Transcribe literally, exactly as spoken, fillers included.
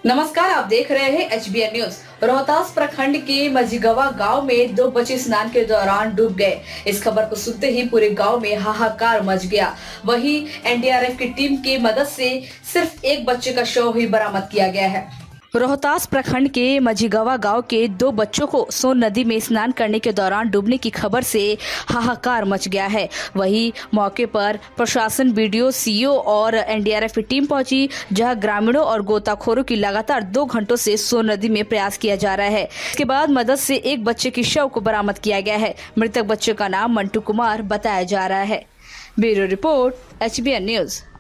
नमस्कार, आप देख रहे हैं H B N news. Rohtas प्रखंड के मझिगवा गांव में दो बच्चे स्नान के दौरान डूब गए। इस खबर को सुनते ही पूरे गांव में हाहाकार मच गया। वहीं एन डी आर एफ की टीम की मदद से सिर्फ एक बच्चे का शव ही बरामद किया गया है। रोहतास प्रखंड के मझिगवा गांव के दो बच्चों को सोन नदी में स्नान करने के दौरान डूबने की खबर से हाहाकार मच गया है। वहीं मौके पर प्रशासन, बी डी ओ, सी ई ओ और एन डी आर एफ की टीम पहुंची, जहां ग्रामीणों और गोताखोरों की लगातार दो घंटों से सोन नदी में प्रयास किया जा रहा है। इसके बाद मदद से एक बच्चे की शव को बरामद किया गया है। मृतक बच्चे का नाम मंटू कुमार बताया जा रहा है। Bureau report, H B N news.